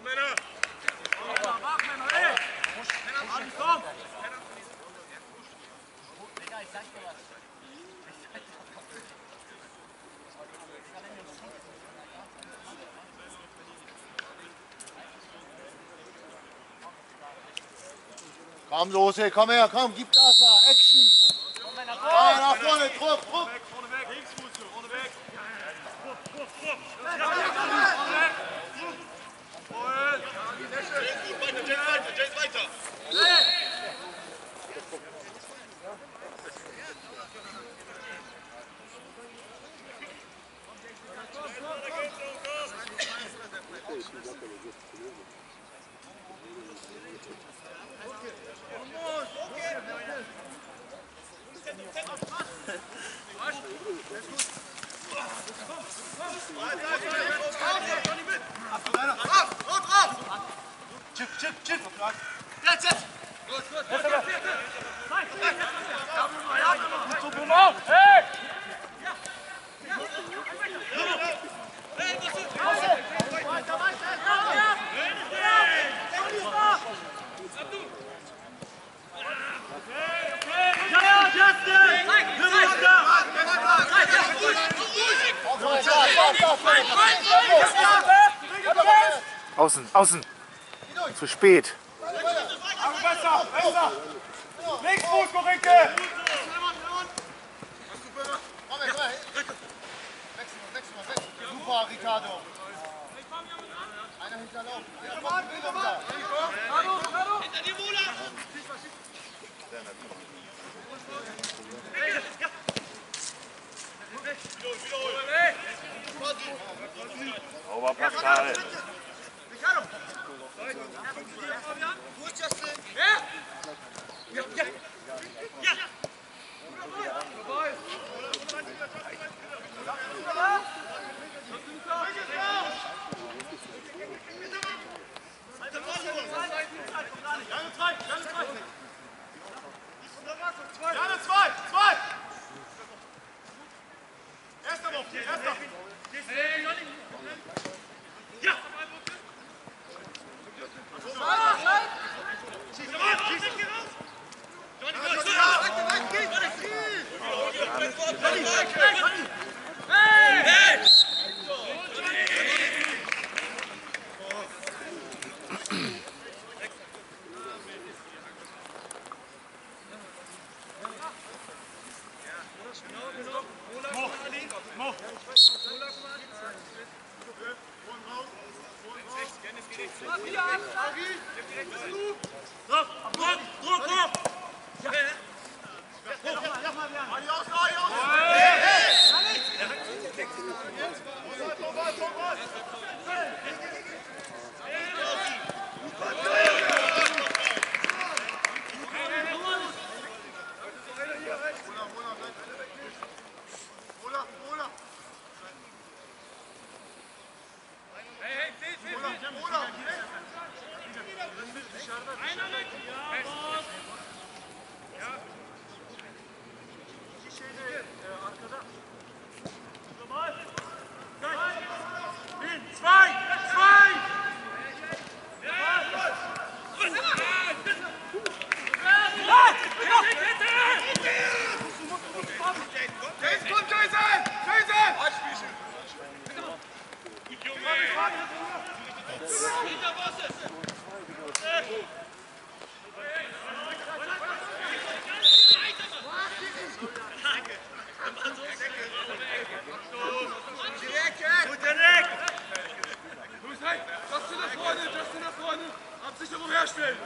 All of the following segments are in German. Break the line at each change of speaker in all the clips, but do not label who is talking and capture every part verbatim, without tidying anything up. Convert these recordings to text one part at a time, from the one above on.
Komm, Lose, komm her, komm, gib Gas da, Action! Ah, nach vorne, Druck, Druck!
Vorne weg, links musst du, vorne weg! Weiter, weiter!
Çık, çık, çık!
Jetzt, jetzt! Gut, gut, gut!
Hey!
Außen, außen. Zu spät.
Besser, besser! Linksfuß, Korrekte!
Super, Ricardo! Einer hinterlaufen.
Hinter dir, Mula!
Sauber, Pascal!
Wo ist Justin? Ja! Ja, ja! Ja!
Jana, zwei! Zwei! Erster Wurf! Erster!
Ja!
Absicherung herstellen!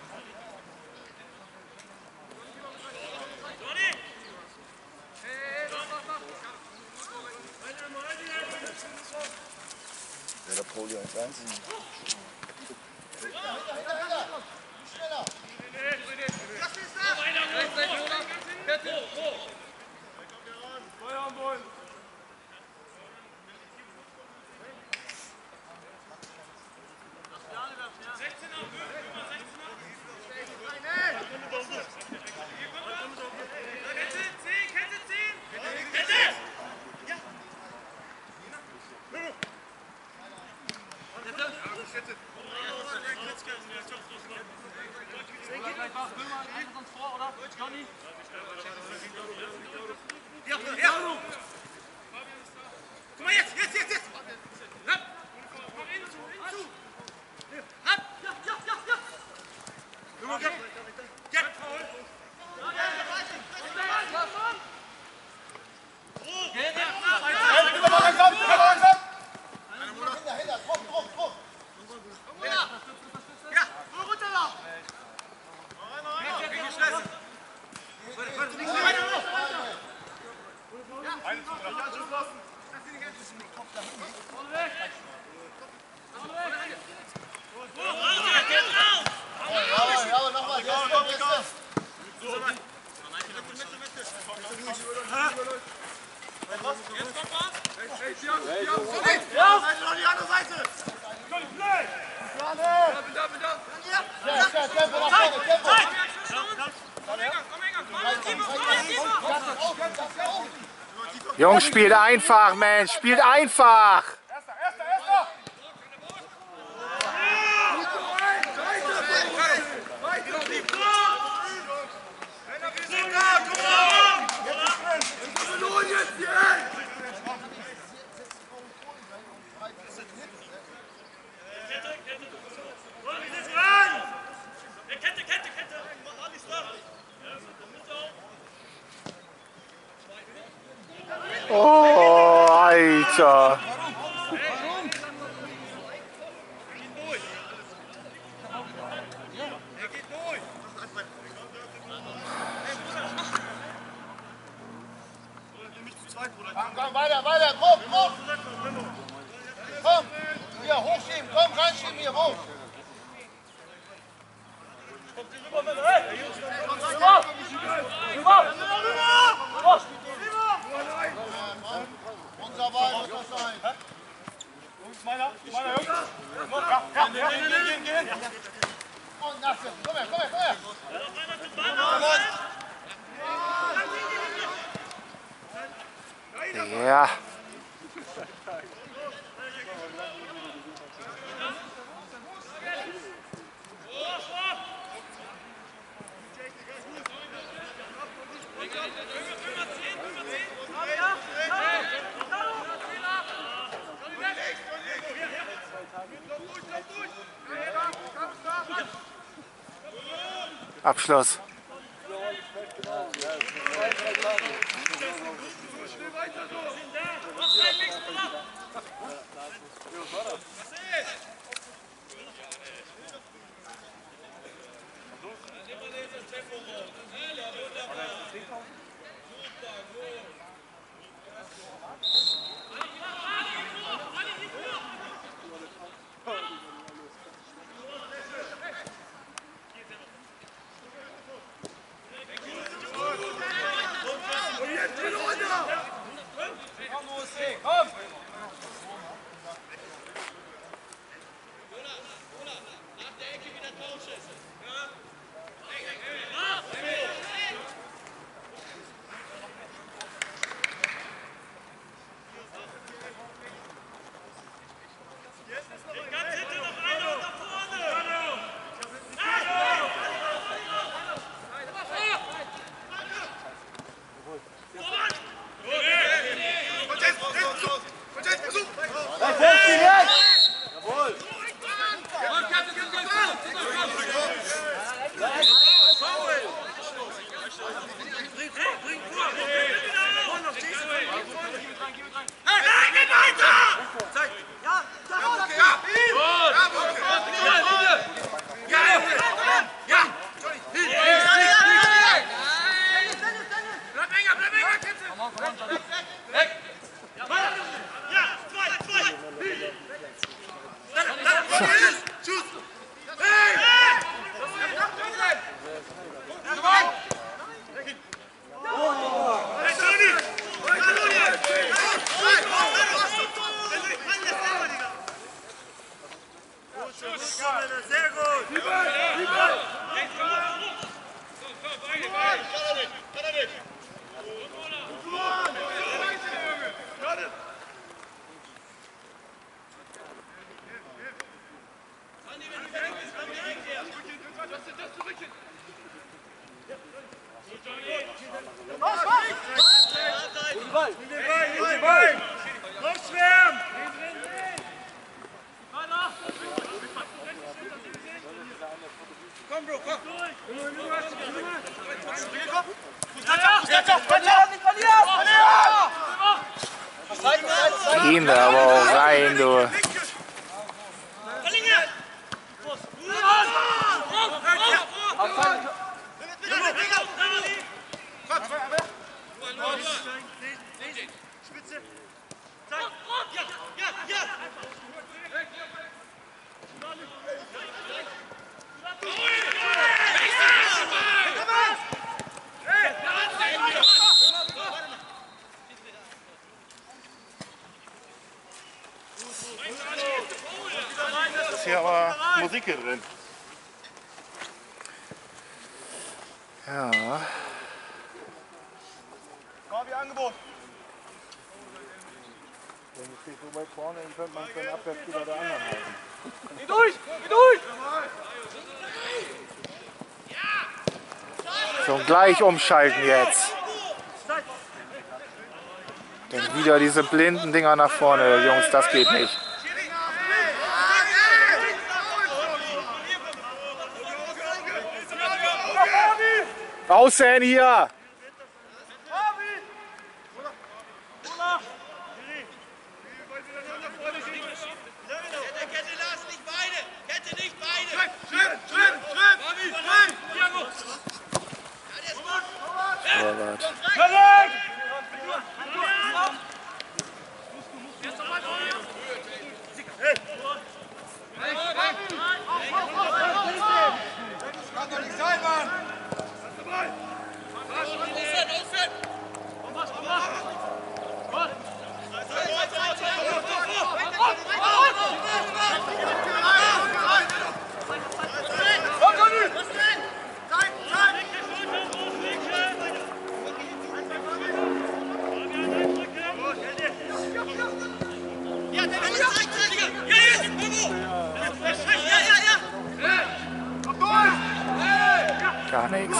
Ja, der Poli eins eins. Schneller!
Feuer am Boden!
Kette! Ja, ja. Guck mal jetzt, jetzt, jetzt, jetzt. Hopp. Hopp. Ja, ja, ja, ja. Nummer, ja. Ja.
Jungs, spielt einfach, Mensch, spielt einfach!
Kette, Kette, Kette! Alles da!
Oh, Alter!
Komm, komm, weiter, weiter, komm, komm! Komm! Hier, hochschieben, komm, reinschieben, hier, hoch! Unser Ball muss das sein.
Jungs, meiner, meiner, Jungs. Ja, ja, ja, gehen, gehen, gehen.
Und Nasse, komm her, komm her, komm her!
Ja. Abschluss.
Jawohl!
Aufschwärmen! Komm, Bro, komm!
Gehen da aber auch rein, du.
Spitze! Zeig! Ja, ja, ja!
Ist hier aber Musik hier drin.
Ja.
Komm, wie Angebot!
Wenn es steht so weit vorne, dann könnte man den Abwehrspieler der anderen halten.
Geh durch! Geh durch!
So, gleich umschalten jetzt. Denn wieder diese blinden Dinger nach vorne, Jungs, das geht nicht. Außen hier! Torwart.
Kann doch nicht sein, Mann!
Gar nichts.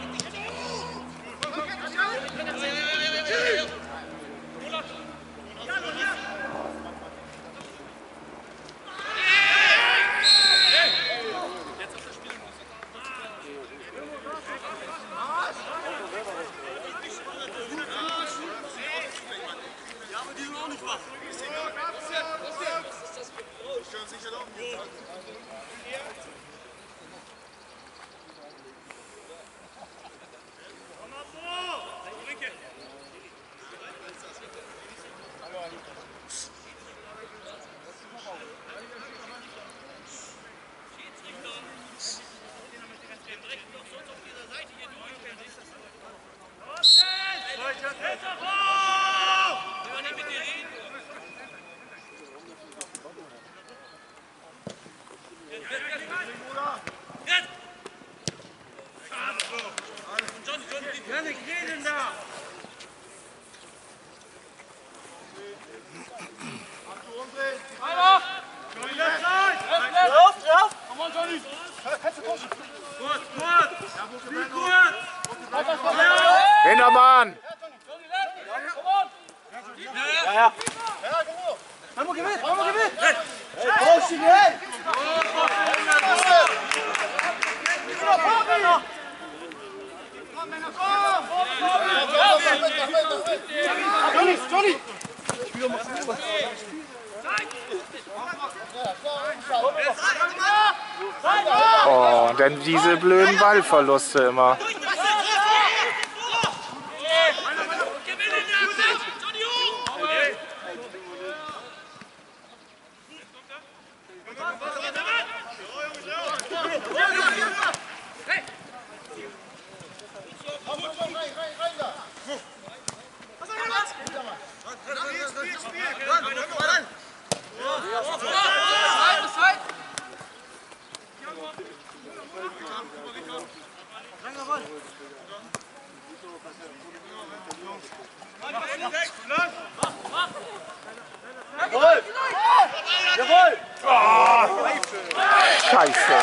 Janik, reden da! Weiter! Lauf, lauf! Komm on, Johnny! Kannst du pushen? Kurz, kurz! Spiel kurz! Hintermann!
Ja, ja! Mamo, gewinnt! Mamo, gewinnt! Brauchst du ihn hin! Johnny, Johnny!
Oh, denn diese blöden Ballverluste immer.
Jawohl! Jawohl!
Scheiße.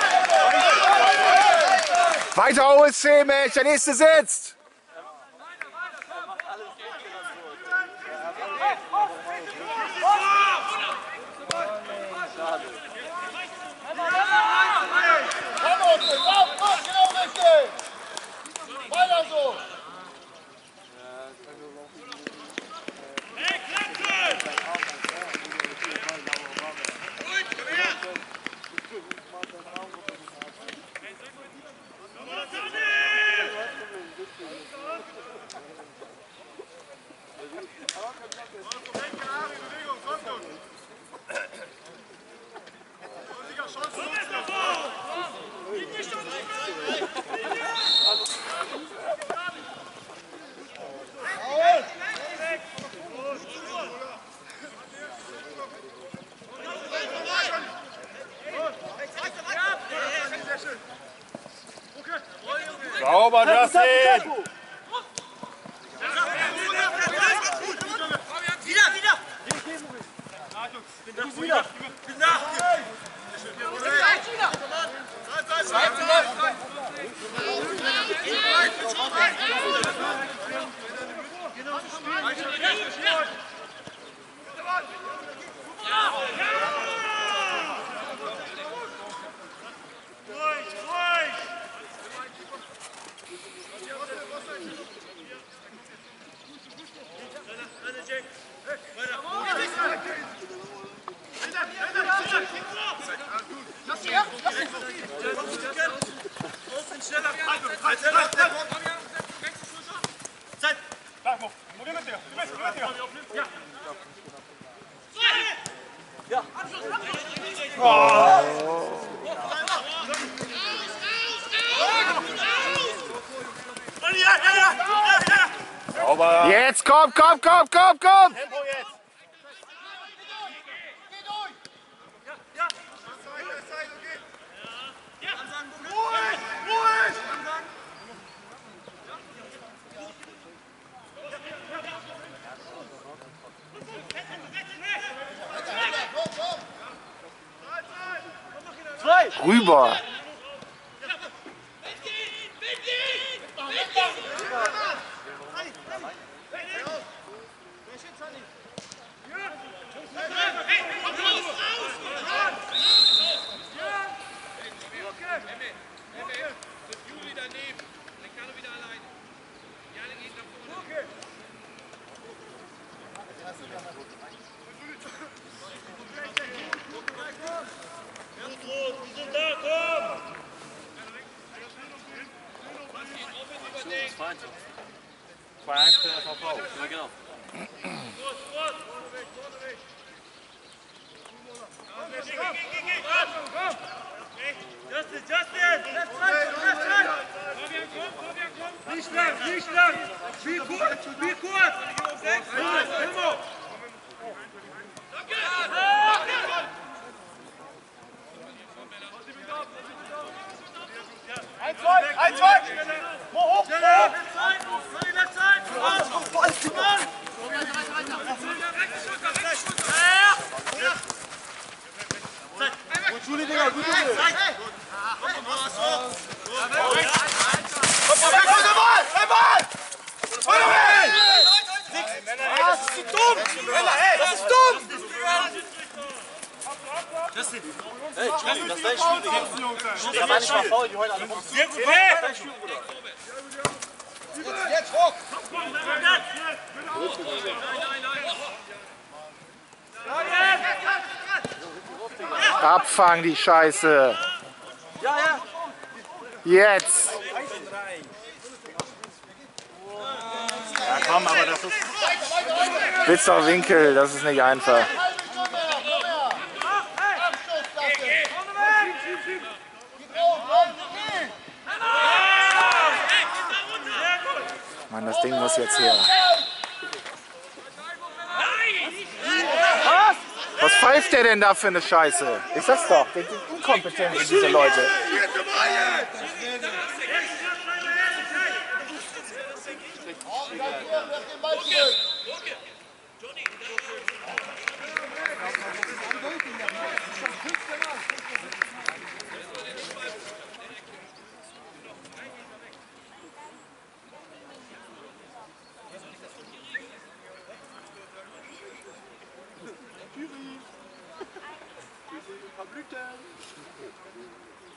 Weiter O S C, Mensch, der nächste sitzt.
Josef, komm, komm, genau richtig! Weiter so!
Hey, Klappe! Gut, komm her! Komm mal, Sonne! Bewegung, kommt uns!
Sauber, Justin!
Wieder, wieder! Wieder!
Sauber! Jetzt komm, komm, komm, komm, komm!
Tempo jetzt! Geh durch!
Ruhig! Ruhig!
Zwei!
Rüber! zwei eins für V V.
Ja, genau.
Justin, Justin! Left side, left side! Nicht lang, nicht lang! Spiel kurz, spiel kurz! Tempo!
Eins, zwei! Eins, zwei! Hoch, hoch, hoch!
Left side! Left side!
Voll, Mann! Gut, Schuli, Digga, gut, Junge! Komm mal, komm mal! Komm mal! Das ist zu dumm! Das ist dumm! Hey, Justin, das ist dein Spiel, Digga. Das war nicht mal faul, die heulen alle rum.
Sehr gut,
Dein Spiel, Bruder. Jetzt, jetzt, hoch!
Abfangen die Scheiße!
Ja, ja!
Jetzt!
Ja komm, aber das ist...
Spitzer Winkel, das ist nicht einfach.
Halbe Stunde her, komm her! Abschluss, Justin! Gib raus, bleib stehen!
Mann, das Ding muss jetzt her.
Was?
Was pfeift der denn da für eine Scheiße? Ich sag's doch, die sind inkompetent, diese Leute.
Lass den Ball zurück!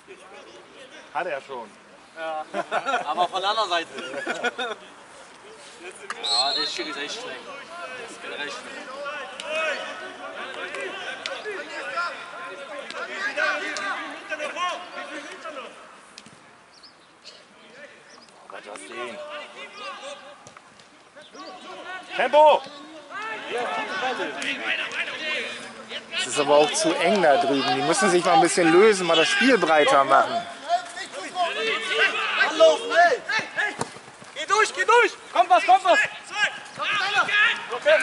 Hat er schon.
Ja. Aber von der anderen Seite. Ja, der Schiri ist echt schlecht. Das ist generell schlecht.
Gott, was sehen. Tempo!
Es ist aber auch zu eng da drüben. Die müssen sich mal ein bisschen lösen, mal das Spiel breiter machen.
Anlaufen, hey! Geh durch, geh durch! Kommt was, kommt was! Okay.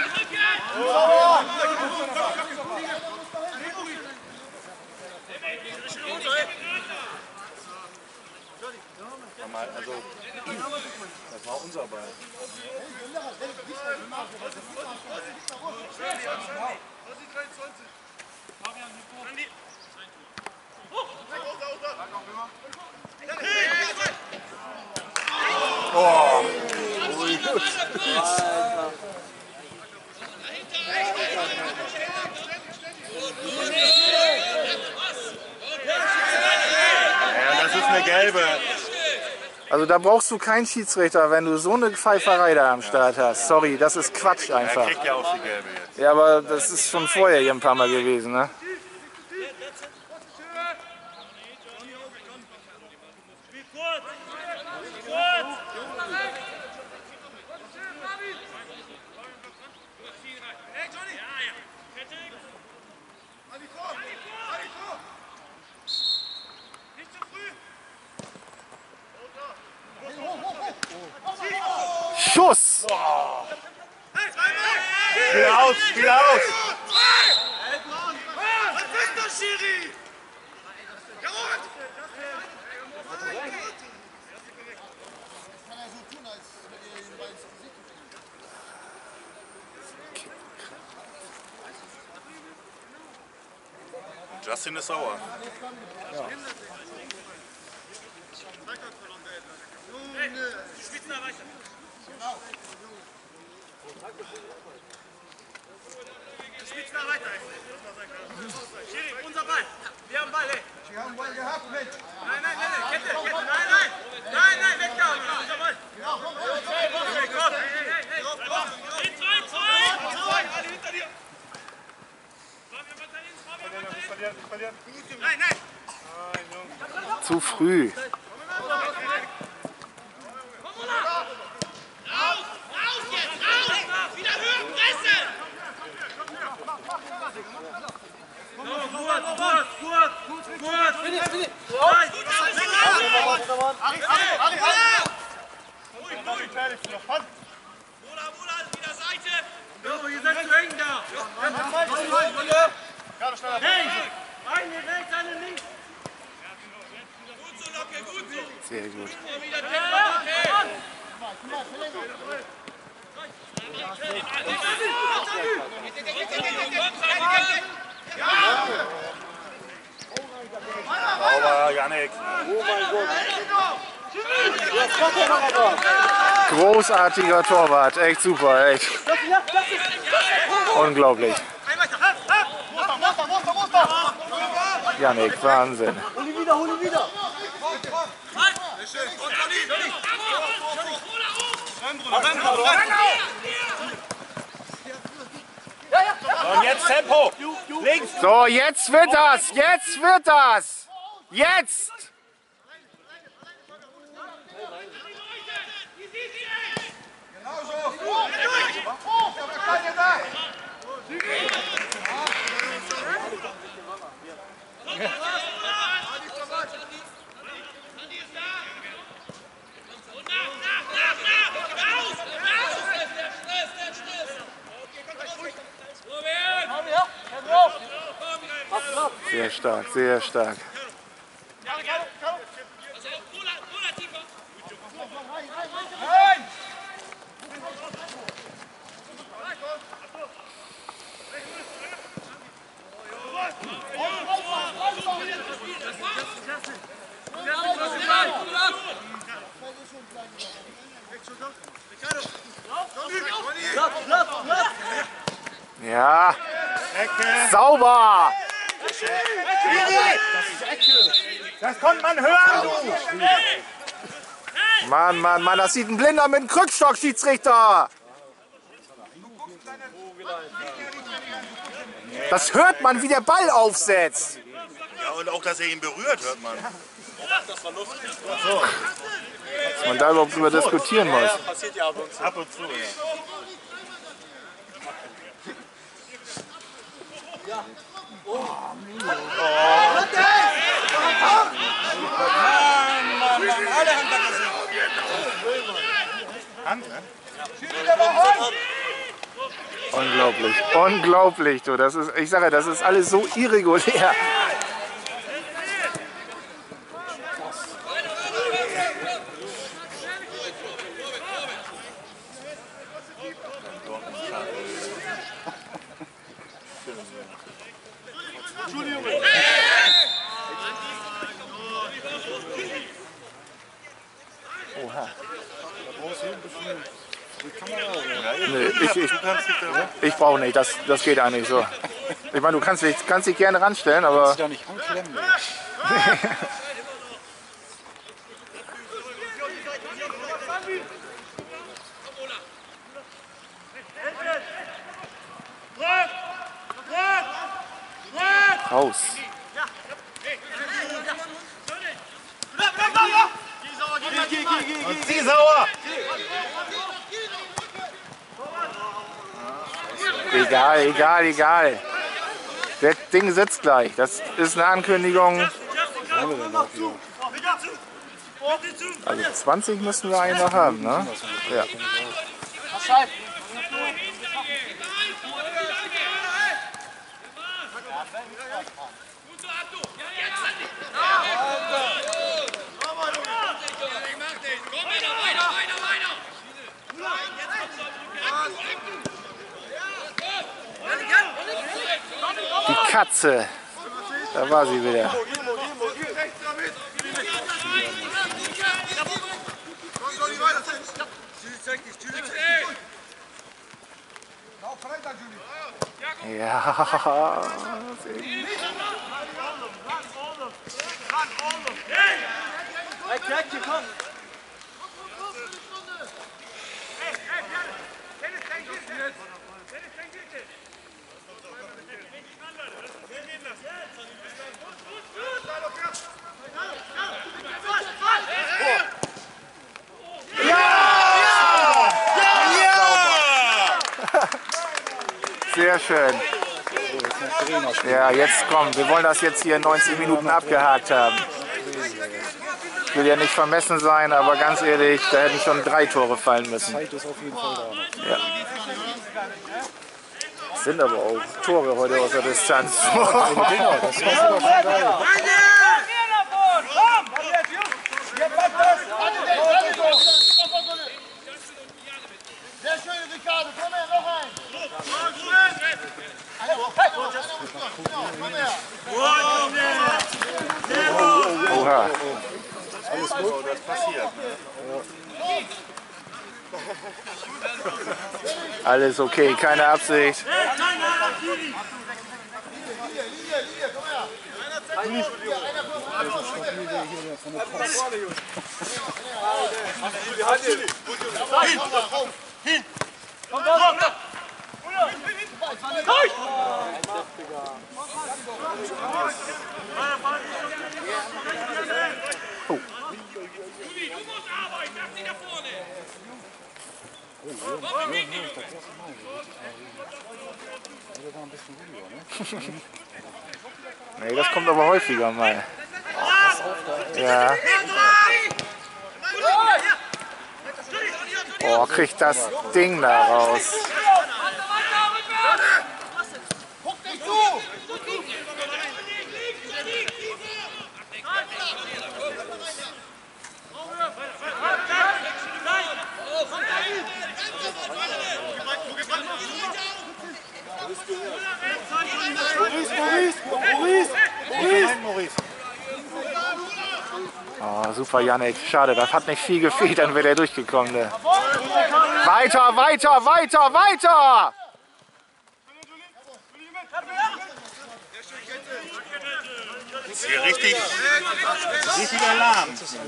Also, das war unser Ball.
Oh.
Ja, das ist eine gelbe.
Also da brauchst du keinen Schiedsrichter, wenn du so eine Pfeiferei da am Start hast. Sorry, das ist Quatsch
Er
einfach.
kriegt ja auch die gelbe jetzt.
Ja, aber das ist schon vorher hier ein paar Mal gewesen, ne? Schuss!
Spiel aus, spiel aus!
Was ist das, Schiri? Jawohl!
Justin ist sauer.
Ja.
Hey, du spielst da weiter. Du spielst da weiter. Schiri, unser Ball. Wir haben Ball, ey.
Wir haben Ball gehabt, Mensch.
Nein, nein, nein, nein, Kette, Kette, nein, nein. Nein, nein, weggehauen, unser Ball. Hey, komm, hey, hey, hey. Zwei, zwei. Alle hinter dir. Nein, nein.
Zu früh. Sehr gut.
Sauber, Jannik.
Großartiger Torwart, echt super, echt. Unglaublich. Jannik, Wahnsinn.
Hol ihn wieder, hol ihn wieder!
Und jetzt Tempo. Links.
So, jetzt wird das, jetzt wird das. Jetzt. Sehr stark, sehr stark. Ja, sauber!
Das ist Ecke.
Das konnte man hören, du!
Mann, Mann, Mann, das sieht ein Blinder mit einem Krückstock, Schiedsrichter! Das hört man, wie der Ball aufsetzt.
Ja, und auch, dass er ihn berührt, hört man.
Das war lustig.
Dass man da überhaupt drüber diskutieren muss.
Passiert ja ab und zu.
Ab und zu, ja. Hand, ne?
Unglaublich, unglaublich, du. Das ist, ich sage, das ist alles so irregulär. Oha. Nee, ich ich, ich brauche nicht, das, das geht eigentlich so. Ich meine, du kannst dich, kannst dich gerne ranstellen, aber...
Doch nicht anklemmen.
Raus.
Und zieh sauer!
Egal, egal, egal. Das Ding sitzt gleich. Das ist eine Ankündigung. Also zwanzig müssen wir eigentlich noch haben, ne? Ja. Die Katze. Da war sie wieder. Ja. Sehr schön. Ja, jetzt kommt. Wir wollen das jetzt hier in neunzig Minuten abgehakt haben. Ich will ja nicht vermessen sein, aber ganz ehrlich, da hätten schon drei Tore fallen müssen.
Zeit ist auf jeden Fall da.
Ja. Das sind aber auch Tore heute aus der Distanz.
Das ist aber schon geil.
Sehr schön, Ricardo, komm her, noch ein!
Oha.
Alles gut? Das passiert.
Alles okay, keine Absicht. Oh. Nee, das kommt aber häufiger mal. Ja. Oh, kriegt das Ding da raus.
Guck dich zu!
Oh, super, Yannick. Schade, das hat nicht viel gefehlt, dann wäre er durchgekommen. Ne? Weiter, weiter, weiter, weiter!
Das ist hier richtig, richtig Alarm.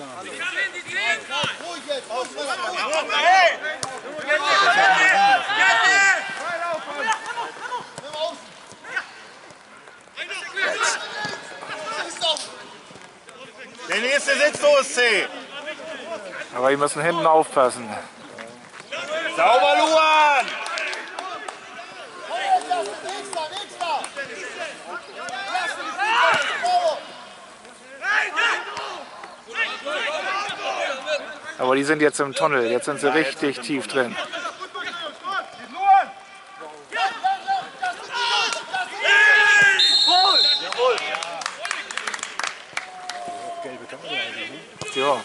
Der nächste sitzt los, C.
Aber die müssen hinten aufpassen.
Sauber, Luan!
Aber die sind jetzt im Tunnel, jetzt sind sie richtig tief drin. Ja.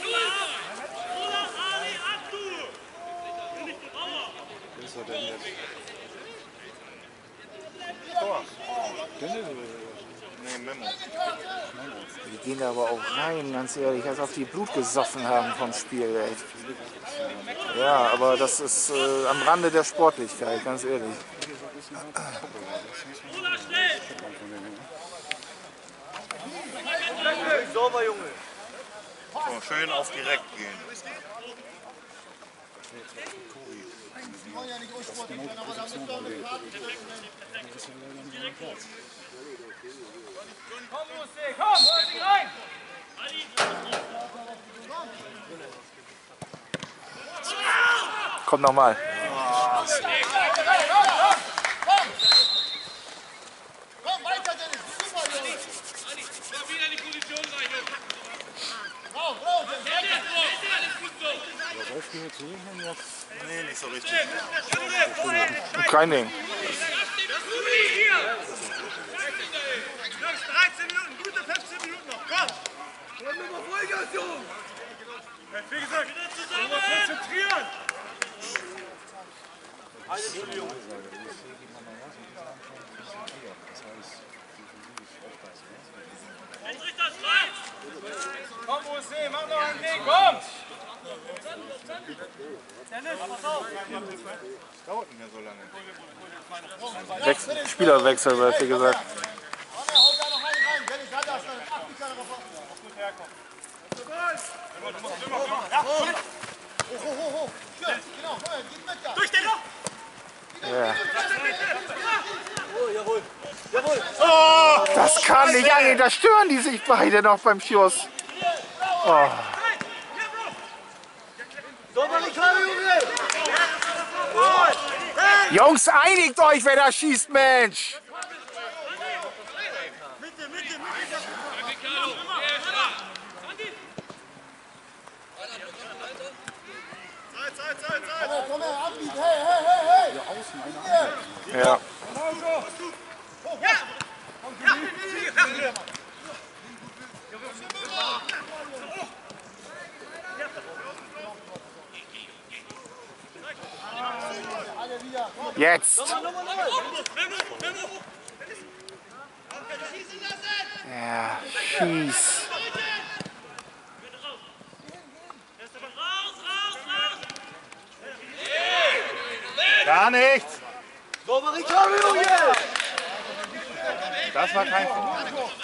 Die gehen aber auch rein, ganz ehrlich, als ob die Blut gesoffen haben vom Spiel. Ey. Ja, aber das ist äh, am Rande der Sportlichkeit, ganz ehrlich.
Sauber, Junge.
So, schön auf direkt gehen.
Komm, Lucy, komm, hör dich rein!
Komm nochmal.
Komm, weiter, Dennis! Super, Junge!
Komm wieder in die Position rein, Junge!
Bravo, bravo,
Alles gut so!
Nee, nicht so richtig.
Kein Ding.
Jungs, dreizehn Minuten, gute fünfzehn Minuten noch, komm!
Komm nochmal Vollgas, Junge.
Wie gesagt, wieder zusammen! Konzentrieren! Komm, U S C, mach noch einen Weg, komm! Dennis, pass auf!
Dauert nicht mehr so lange.
Wechsel, Spielerwechsel wird, wie gesagt.
Haut da noch einen rein. Dennis hat das, dann acht die Kanne raus. Gut herkommen. Hoch, hoch, hoch, hoch. Schön, genau, komm her, gib mit da.
Durch den Loch!
Ja.
Oh, jawohl. Jawohl.
Das kann nicht angehen, da stören die sich beide noch beim Schuss. Oh.
Sauber, Ricardo, Junge.
Jungs, einigt euch, wer da schießt, Mensch!
Mitte, Mitte, Mitte! Zeit, Zeit, Zeit, Zeit!
Komm her, abbiegen. Hey, hey, hey, hey.
Ja. Jetzt! Ja, schieß!
Gar nichts.
Sauber, Ricardo, Junge.
Das war kein Problem.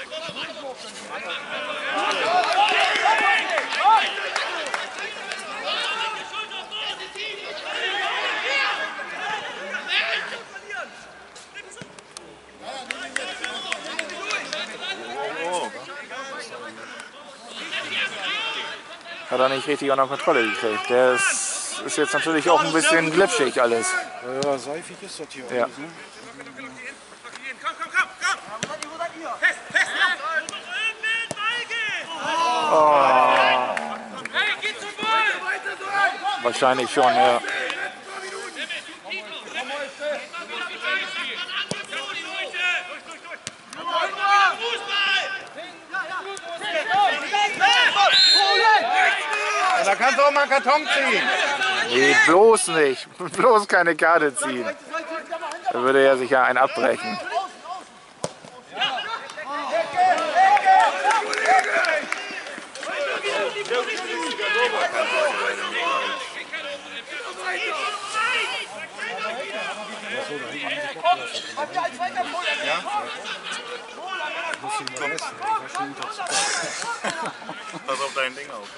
Hat er nicht richtig unter Kontrolle gekriegt. Der ist, ist jetzt natürlich auch ein bisschen glitschig alles.
Ja, seifig ist das hier.
Ja.
Alles, ne?
Komm, komm, komm, komm! Fest, fest,
Oh.
Hey, geht zum Ball!
Wahrscheinlich schon, ja.
Da kannst du auch mal einen Karton ziehen.
Nee, bloß nicht. Bloß keine Karte ziehen. Da würde er sich ja einen abbrechen.
Muss ihn
Pass auf dein Ding auf.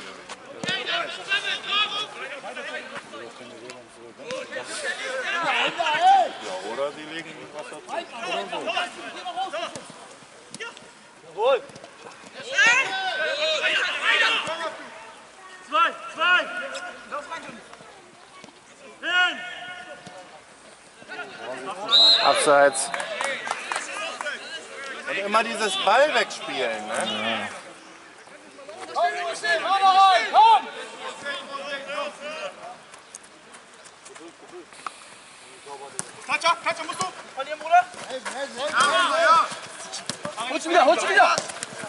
Ja, oder sie legen was dazu. Oder so.
Jawohl.
Zwei, zwei! Hin!
Abseits.
Und immer dieses Ball wegspielen, ne?
Komm, Justin, komm mal rein, komm!
Katja, Katja, musst du!
Verlieren, Bruder?
Ja, ja!
Holst du wieder, holst du wieder!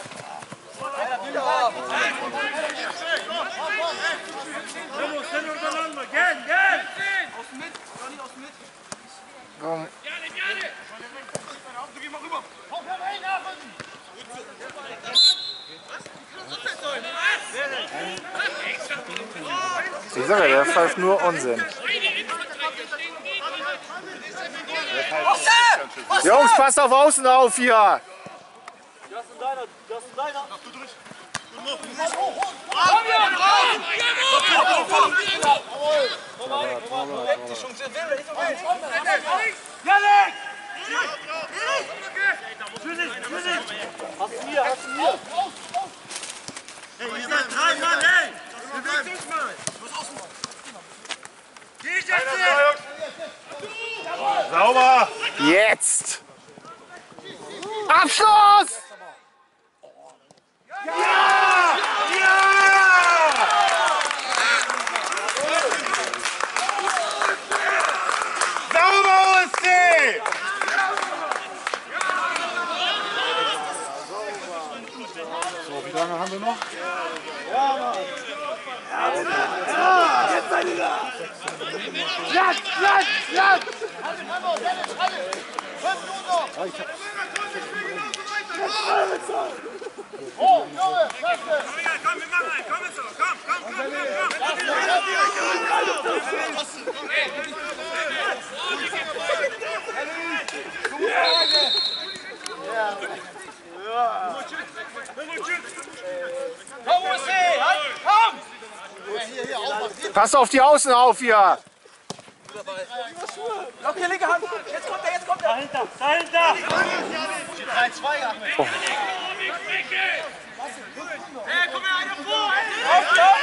Vamos, stell untereinander! Gern, gern!
Außen mit, Johnny, außen mit.
Komm.
Gerne, gerne! Geh mal rüber!
Ich sage ja, der pfeift nur Unsinn. Jungs, passt auf Außen auf hier!
Das ist deiner, das ist deiner.
Komm hier, komm!
Die Chance will, nicht so wild.
Janik! Für dich, für dich!
Hast du hier, hast du hier.
Hey, ihr seid drei Mann, ey! Bewegt euch mal! Geh ich jetzt hier!
Sauber!
Jetzt! Abschluss!
Sauber ist sie!
So, wie lange haben wir noch?
Jetzt, jetzt, jetzt!
Komm, wir machen einen! Komm jetzt! Komm, komm, komm, komm,
Komm, Justin, halt, komm!
Passt auf die Außen auf hier!
Lock die linke Hand. Jetzt kommt er, jetzt kommt er.
Dahinter, dahinter!
drei zwei, Ahmed.
Hey, komm her, einer vor!
Auf, auf!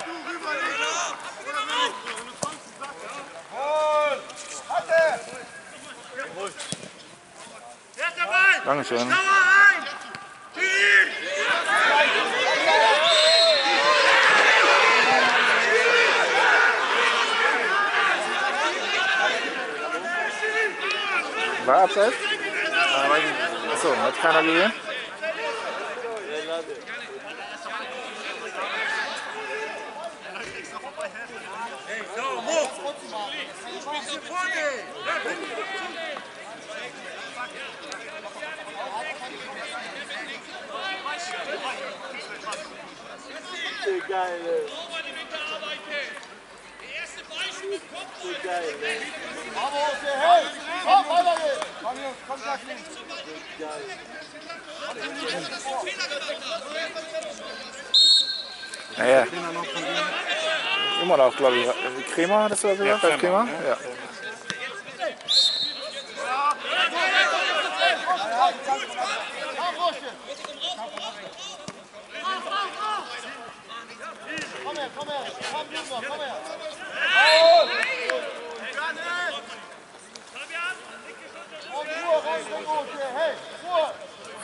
Erst der Ball!
Dankeschön.
Schau rein! Ziel!
War Abseits? Achso, hat keiner gesehen?
So, Mo! Vorne!
Geil, ey.
Der erste Beispiel kommt
Geil, ey.
Komm, weiter geht's!
Komm, Jungs, komm, gleich links. Geil.
Naja. Immer noch, glaube ich. Kremer, hattest du das gesagt? Ja, Kremer? Ja.
Komm her, komm her! Komm, Junge, komm her! Komm, Ruhe, raus, Ruhe, hier, hey, Ruhe!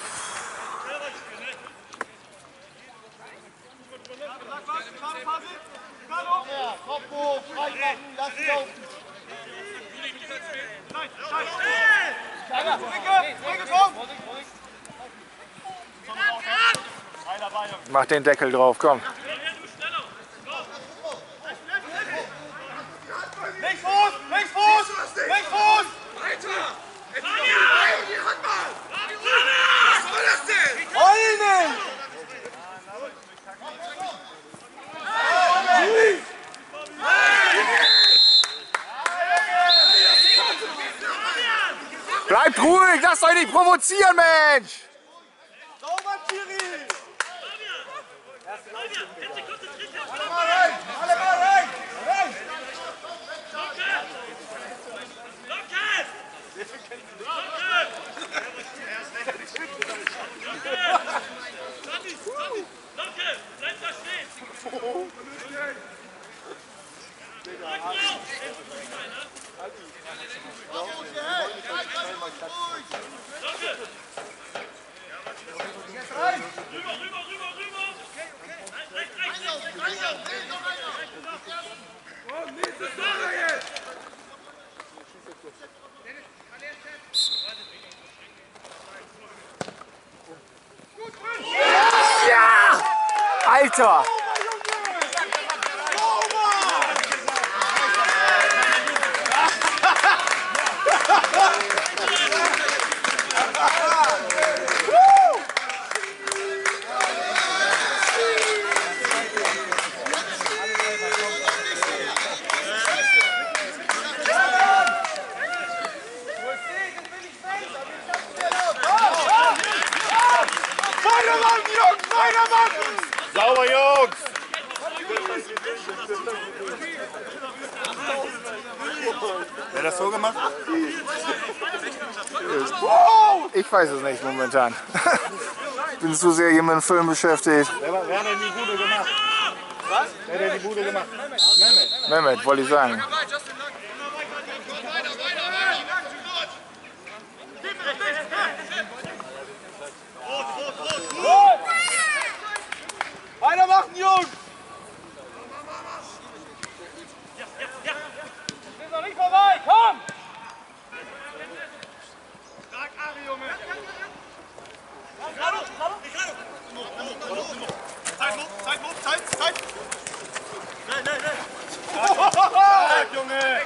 Komm her, Kopf hoch, frei machen, lass ihn laufen!
Mach den Deckel drauf, komm.
Links Fuß! Links Fuß! Links Fuß! Weiter! Was soll das denn?
Einen!
Bleibt ruhig, lasst euch nicht provozieren, Mensch! Victor!
Weitermachen, Jungs! Weitermachen!
Sauber, Jungs! Wer hat das so gemacht?
Ich weiß es nicht momentan. Ich bin zu sehr hier mit dem Film beschäftigt.
Wer, war, wer hat denn die Bude gemacht? Was? Wer hat denn die Bude gemacht? Mehmet.
Mehmet, wollte ich sagen.
Weitermachen, Jungs! Wir sind noch nicht vorbei, komm!
Stark, Ari, Junge! Zeit, Move, Zeit, Move, Zeit, Zeit! Nein, nein, nein!
Stark, Junge!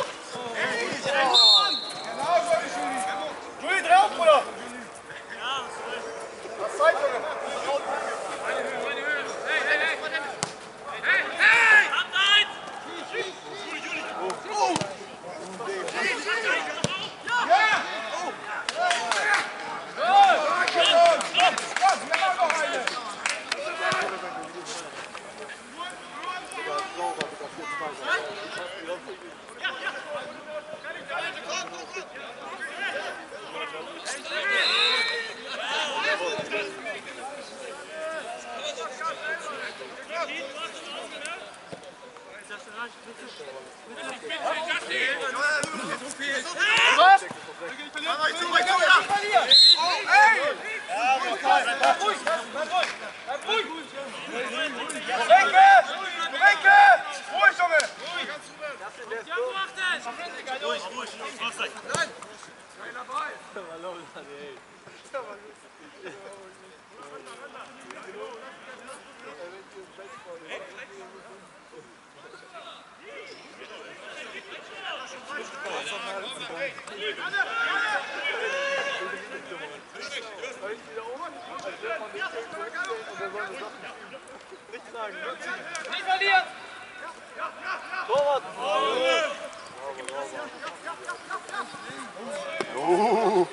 Juli, dreh auf, Bruder!
Was Zeit, Junge?
Nicht verlieren! Torwart!
Oh.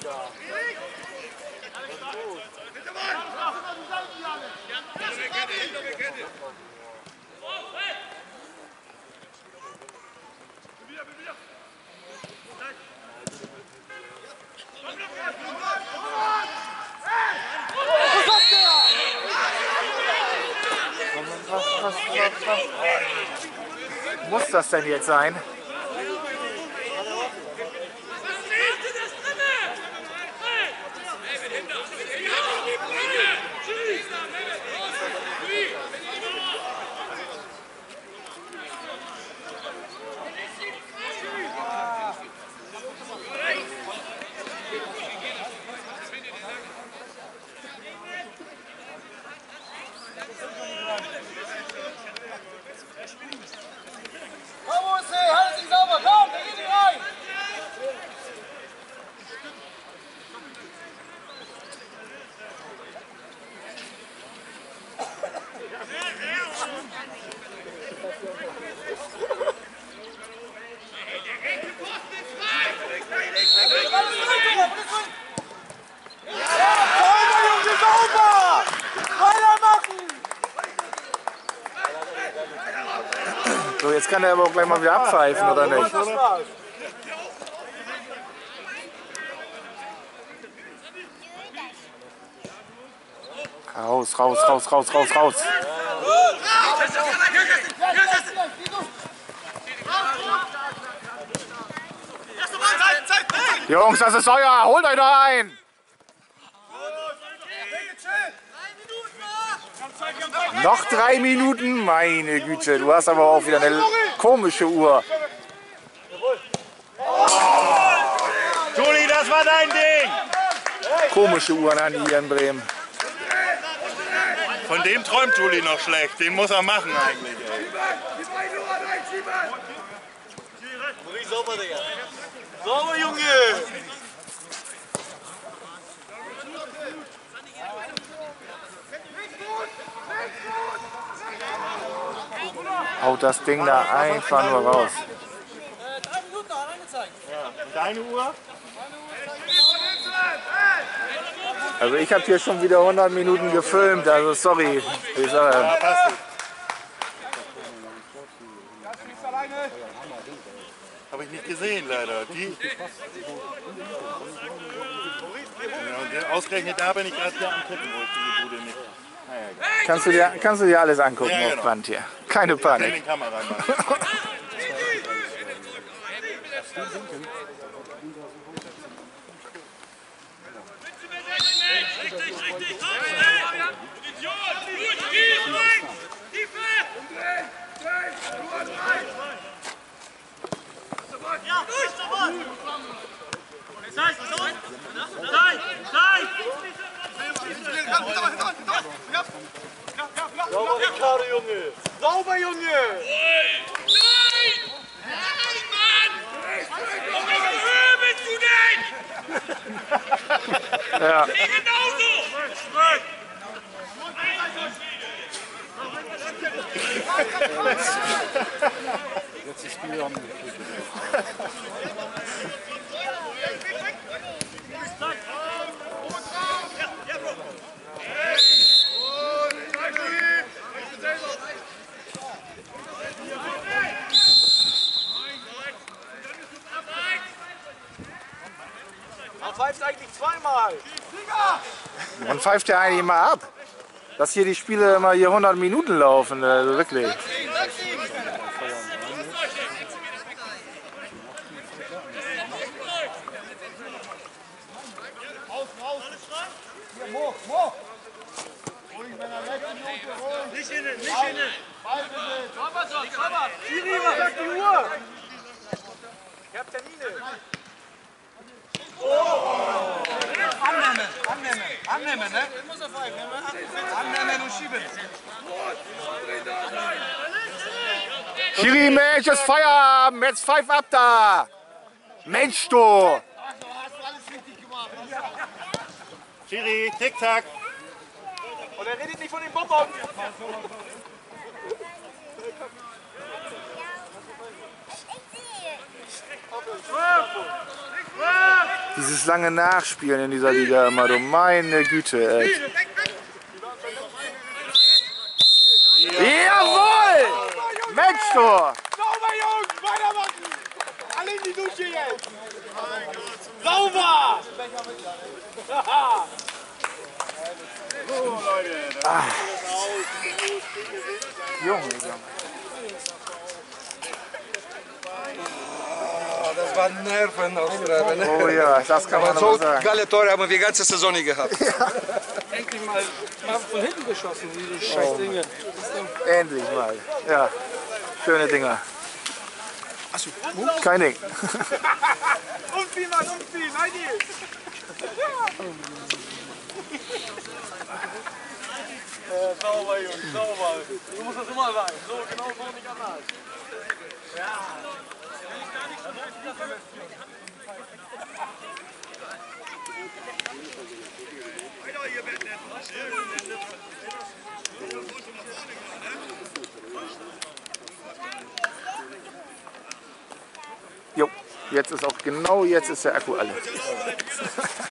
Was, was, was, was? Muss das denn jetzt sein?
Komm, O S C, halt dich sauber, komm, wir gehen hier rein!
So, jetzt kann er aber auch gleich mal wieder abpfeifen, oder nicht? Raus, raus, raus, raus, raus, raus. Jungs, das ist euer. Holt euch da ein. Noch drei Minuten? Meine Güte, du hast aber auch wieder eine komische Uhr.
Juli, das war dein Ding!
Komische Uhren an hier in Bremen.
Von dem träumt Juli noch schlecht. Den muss er machen eigentlich, ey.
Maurice, sauber, Digga. Sauber, Junge!
Haut das Ding da einfach nur raus.
Drei Minuten noch angezeigt.
Deine Uhr?
Also ich habe hier schon wieder hundert Minuten gefilmt, also sorry. Ich sage,
Ja, passt. Habe ich nicht gesehen, leider. Die. Ja, und der- ausgerechnet da bin ich gerade hier am Tippen, wo ich die Bude nicht.
kannst, du dir, kannst du dir alles angucken
Ja, genau.
auf Band hier. Keine
Ich kann
Panik.
den Kamera reinmachen.
Richtig, richtig, komm, schnell! Position, gut, tief, Tiefe! Ja, durch, sofort! Nein, nein, nein!
Sauber, Ricardo, Junge! Sauber, Junge!
Nein! Nein, Mann! Auf welcher Höhe bist du denn?
Ja.
Ich genauso!
Man pfeift eigentlich zweimal.
Man pfeift ja eigentlich immer ab, dass hier die Spiele immer hier hundert Minuten laufen, also wirklich.
Nicht innen, nicht innen!
Schiri, was sagt die Uhr? Ich hab Termine. Annehmen, annehmen, annehmen, ne? Muss er pfeifen, ne? Annehmen und schieben.
Schiri, Mensch, ist Feierabend, jetzt pfeif ab da! Mensch, du!
Schiri, tick-tack.
Und er redet nicht von den Bonbons.
Dieses lange Nachspielen in dieser Liga immer, du meine Güte, echt. Jawohl! Mensch, du!
Sauber, Jungs, weitermachen! Alle in die Dusche jetzt! Sauber!
Junge, Junge.
Das war Nerven austreiben. Ne?
Oh ja, das kann man
Aber
aber
so
sagen.
geile Tore haben wir die ganze Saison nie gehabt.
Endlich mal, mal von hinten geschossen, diese scheiß Dinge.
Endlich mal. Ja, schöne Dinger. Kein Ding.
Umziehen, Mann, umziehen, Heidi! Äh, sauber, Jungs, sauber. So muss das immer sein. So, genau so, nicht anders.
Jo, jetzt ist auch genau jetzt ist der Akku alle.